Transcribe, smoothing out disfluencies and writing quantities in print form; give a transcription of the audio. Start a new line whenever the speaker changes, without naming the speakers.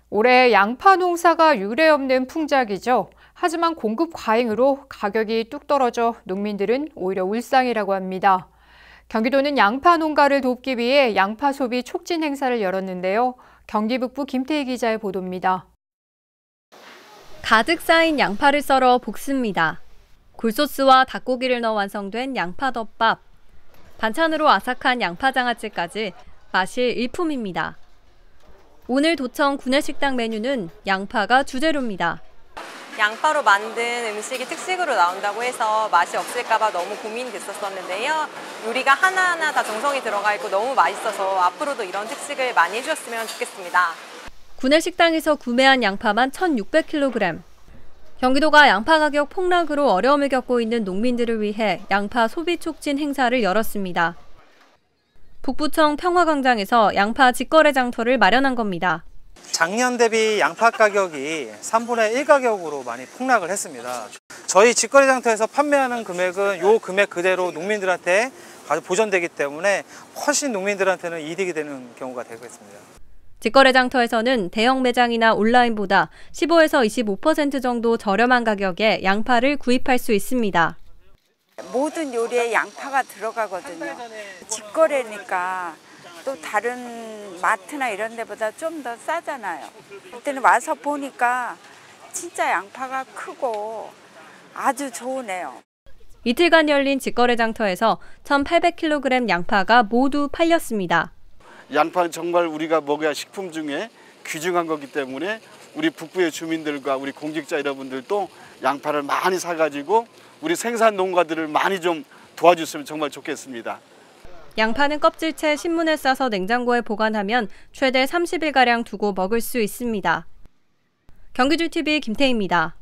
올해 양파 농사가 유례없는 풍작이죠. 하지만 공급 과잉으로 가격이 뚝 떨어져 농민들은 오히려 울상이라고 합니다. 경기도는 양파 농가를 돕기 위해 양파 소비 촉진 행사를 열었는데요. 경기 북부 김태희 기자의 보도입니다.
가득 쌓인 양파를 썰어 볶습니다. 굴소스와 닭고기를 넣어 완성된 양파덮밥. 반찬으로 아삭한 양파장아찌까지 맛이 일품입니다. 오늘 도청 구내식당 메뉴는 양파가 주재료입니다.
양파로 만든 음식이 특식으로 나온다고 해서 맛이 없을까 봐 너무 고민이 됐었는데요. 요리가 하나하나 다 정성이 들어가 있고 너무 맛있어서 앞으로도 이런 특식을 많이 해주셨으면 좋겠습니다.
구내식당에서 구매한 양파만 1,600kg. 경기도가 양파 가격 폭락으로 어려움을 겪고 있는 농민들을 위해 양파 소비 촉진 행사를 열었습니다. 북부청 평화광장에서 양파 직거래 장터를 마련한 겁니다.
작년 대비 양파 가격이 3분의 1 가격으로 많이 폭락을 했습니다. 저희 직거래 장터에서 판매하는 금액은 이 금액 그대로 농민들한테 보전되기 때문에 훨씬 농민들한테는 이득이 되는 경우가 되고 있습니다.
직거래 장터에서는 대형 매장이나 온라인보다 15에서 25% 정도 저렴한 가격에 양파를 구입할 수 있습니다.
모든 요리에 양파가 들어가거든요. 직거래니까 또 다른 마트나 이런 데보다 좀 더 싸잖아요. 그때는 와서 보니까 진짜 양파가 크고 아주 좋으네요.
이틀간 열린 직거래 장터에서 1,800kg 양파가 모두 팔렸습니다.
양파는 정말 우리가 먹어야 식품 중에 귀중한 거기 때문에 우리 북부의 주민들과 우리 공직자 여러분들도 양파를 많이 사가지고 우리 생산 농가들을 많이 좀 도와주시면 정말 좋겠습니다.
양파는 껍질째 신문에 싸서 냉장고에 보관하면 최대 30일가량 두고 먹을 수 있습니다. 경기주TV 김태희입니다.